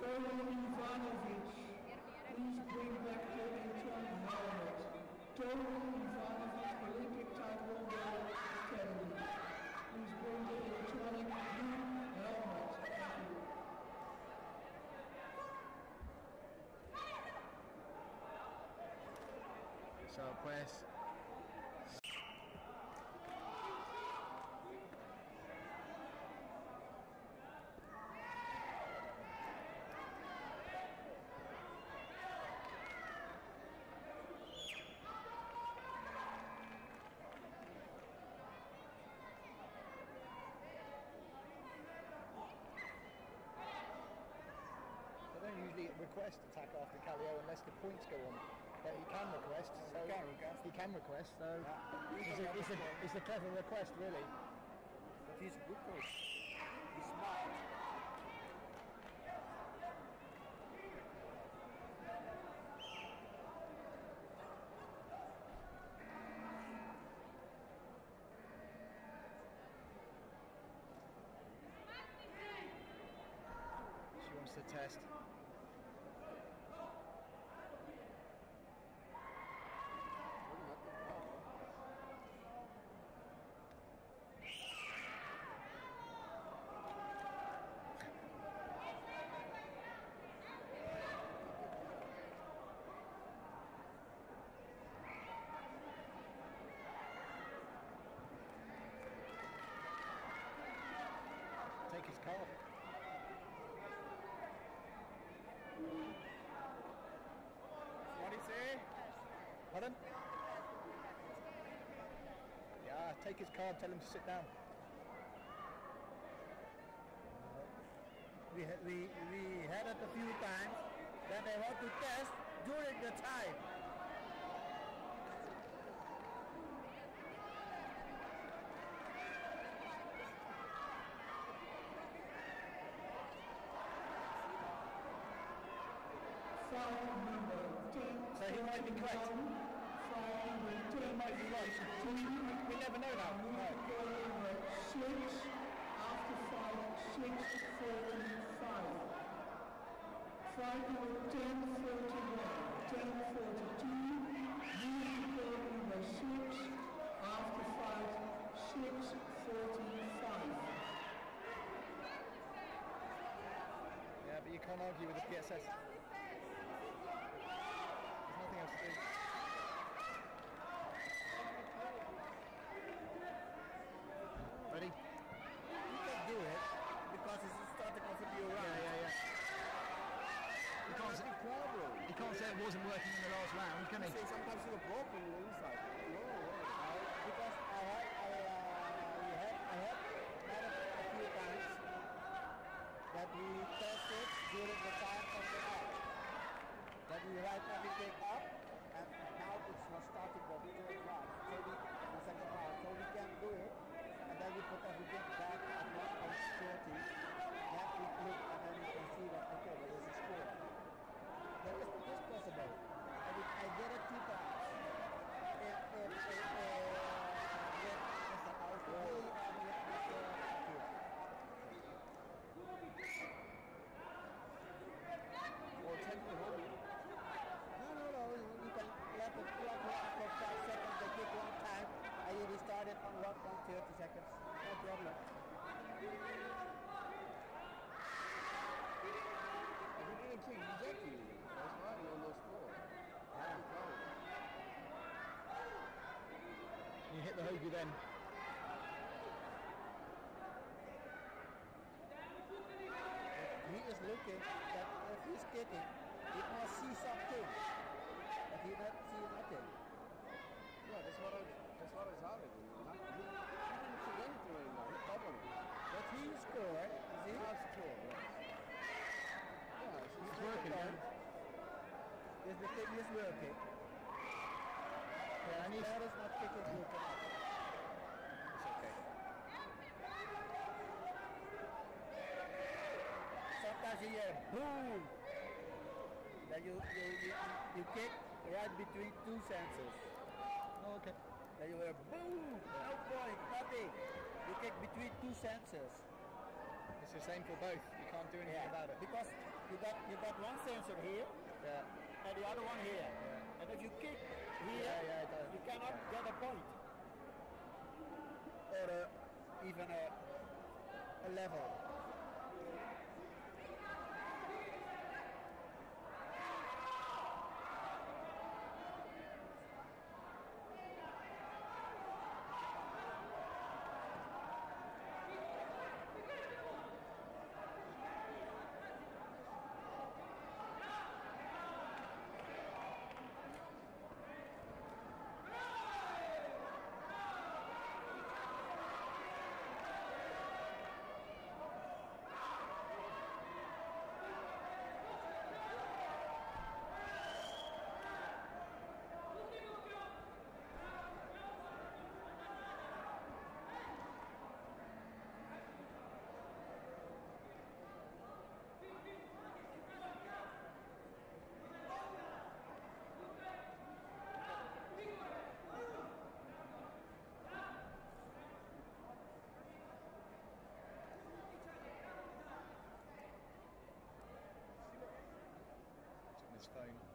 Goran Ivanovic, please bring back the Anton helmet. Goran Ivanovic, Olympic Taekwondo Academy. Please bring the electronic blue helmet. Thank you. So pues request attack after Kallio unless the points go on, but he can request. So he can request. So yeah. It's a clever request, really. But he's a good coach. He's smart. She wants to test. Take his card. What did he say? Pardon? Yeah, take his card, tell him to sit down. We had it a few times that they want to test during the time. So he might be correct. He might be right. We never know now. Right. 6 after 5, 6:45. 5 number 10:41, 10:42. Musical number 6 after 5, 6:45. Yeah, but you can't argue with the PSS. Nothing else to do. Ready? You can do it because it's starting off with you around. Yeah. He can't say it wasn't working in the last round, can he? Sometimes you're broken inside. No, because I had met it a few times that we tested during the time of the match. That we write everything up, and now it's not starting from the third round, so the second round, so we can do it, and then we put everything back at 1:30. Then we click, and then we can see that okay, there is a score. That is possible. I did it 2 times. Or 10 for home. No, you can let the clock run for 5 seconds, they take 1 time, and you restart it on 30 seconds. No problem. If you didn't kick, reject you. That's right, on no score. You hit the Hoagie then. He is looking that if he's kicking, he must see something. But he not see nothing. Yeah, that's what I started. He didn't see anything right now. He covered it. But he scored. Is he? Not score, yeah. It's working, man. Yes, the thing is working. Yeah, and he's... That is not kicking good enough. It's okay. Sometimes you hear boom. Then you kick right between 2 sensors. Oh, okay. Then you hear boom. No point, nothing. You kick between 2 sensors. It's the same for both. You can't do anything about it. Because you got one sensor here Yeah. and the other one here. Yeah. And if you kick here, Yeah, it does. you cannot get a point. Or even a level. His phone.